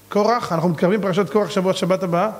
קורח, אנחנו מתקרבים פרשת קורח שבוע שבת הבאה.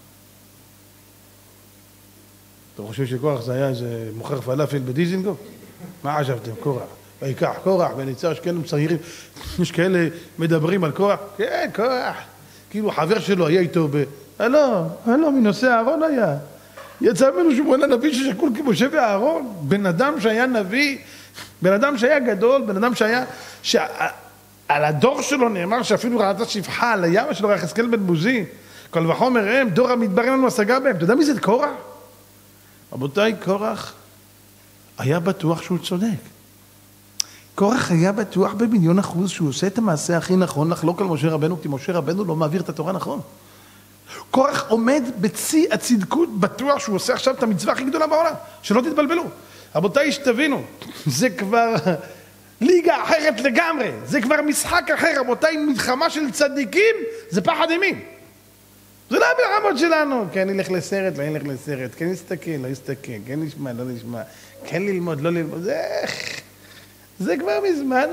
אתם חושבים שקורח זה היה איזה מוכר פלאפל בדיזינגוף? מה חשבתם? קורח. ויקח קורח וניצר, יש כאלה מצעירים, יש כאלה מדברים על קורח. כן, קורח. כאילו חבר שלו היה איתו הלו, מנושא הארון היה. יצא ממנו שמואל הנביא ששקול כמשה ואהרון. בן אדם שהיה נביא, בן אדם שהיה גדול, בן אדם שהיה... על הדור שלו נאמר שאפילו ראתה שפחה על הים שלו יחזקאל בן בוזי. כל וחומר הם, דור המדבר אין לנו השגה בהם. אתה יודע מי זה קורח? רבותיי, קורח היה בטוח שהוא צודק. קורח היה בטוח ב1,000,000% שהוא עושה את המעשה הכי נכון לחלוק על משה רבנו, כי משה רבנו לא מעביר את התורה נכון. קורח עומד בצי הצדקות, בטוח שהוא עושה עכשיו את המצווה הכי גדולה בעולם. שלא תתבלבלו. רבותיי, שתבינו, זה כבר ליגה אחרת לגמרי. זה כבר משחק אחר. רבותיי, מלחמה של צדיקים זה פחד אימים. זה לא המלחמות שלנו. כן ילך לסרט, לא ילך לסרט. כן יסתכל, לא יסתכל. כן נשמע, לא נשמע. כן ללמוד, לא ללמוד. זה כבר מזמן.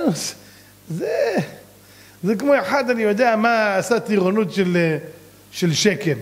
זה כמו אחד, אני יודע מה עשה טירונות של שקר.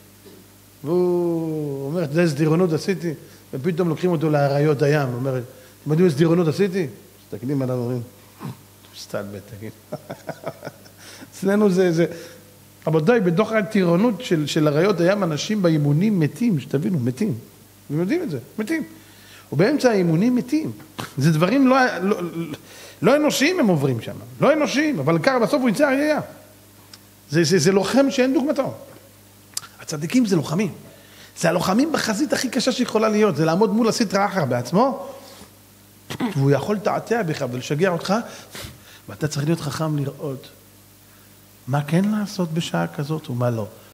והוא אומר, אתה יודע איזה טירונות עשיתי? ופתאום לוקחים אותו לאריות הים. הוא אומר, אתם יודעים איזה טירונות עשיתי? מסתכלים עליו ואומרים, סתלבט, תגיד. אצלנו זה... רבותיי, בתוך הטירונות של אריות הים, אנשים באימונים מתים, שתבינו, מתים. אתם יודעים את זה, מתים. ובאמצע האימונים מתים. זה דברים לא אנושיים הם עוברים שם. לא אנושיים, אבל קר, בסוף הוא יצא הראייה. זה לוחם שאין דוגמתו. הצדיקים זה לוחמים. זה הלוחמים בחזית הכי קשה שיכולה להיות. זה לעמוד מול הסטרא אחרא בעצמו, והוא יכול לתעתע בך ולשגע אותך, ואתה צריך להיות חכם לראות מה כן לעשות בשעה כזאת ומה לא.